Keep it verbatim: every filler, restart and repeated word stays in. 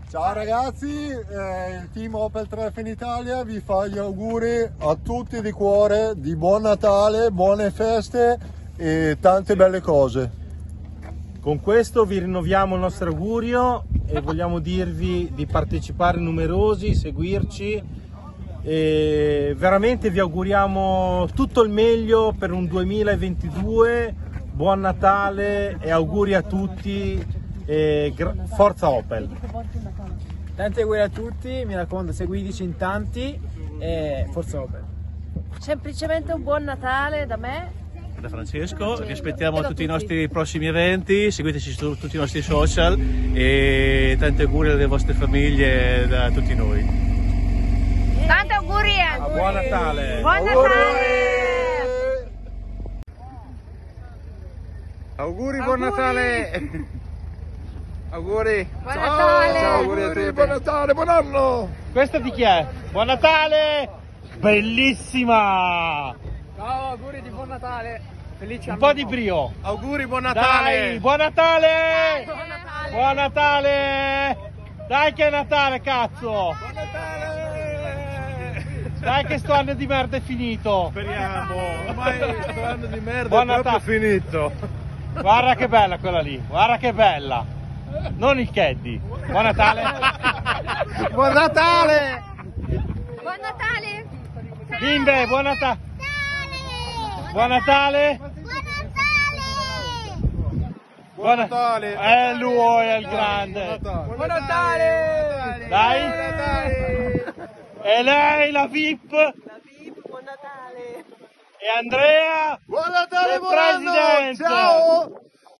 Ciao ragazzi, eh, il team Opel Treff in Italia vi fa gli auguri a tutti di cuore di buon Natale, buone feste e tante belle cose. Con questo vi rinnoviamo il nostro augurio e vogliamo dirvi di partecipare numerosi, seguirci e veramente vi auguriamo tutto il meglio per un duemilaventidue. Buon Natale e auguri a tutti e forza Opel! Tanti auguri a tutti, mi raccomando seguiteci in tanti e forza Opel! Semplicemente un buon Natale da me, da Francesco, vi aspettiamo a tutti i nostri prossimi eventi, seguiteci su tutti i nostri social e tanti auguri alle vostre famiglie da tutti noi. Tanti auguri! Ah, buon Natale! Buon Natale! Auguri, buon Natale! Auguri! Buon Natale! Ciao, auguri a tutti! Buon Natale, buon anno! Questa di chi è? Buon Natale! Bellissima! Ciao, auguri di buon Natale! Felice Un po' di brio! Auguri, buon Natale! Dai, buon Natale! Buon Natale! Buon Natale! Dai che è Natale, cazzo! Buon Natale! Dai che sto anno di merda è finito! Speriamo! Ormai sto anno di merda Buon è proprio Natale. finito! Guarda che bella quella lì, guarda che bella! Non il caddy! Buon Natale! Buon Natale! Buon Natale! Bimbe, buon Natale! Buon Natale! Buon Natale! Eh, lui è il grande! Buon Natale! Dai! Buon Natale! E lei, la V I P! La V I P, buon Natale! E Andrea! Buon Natale!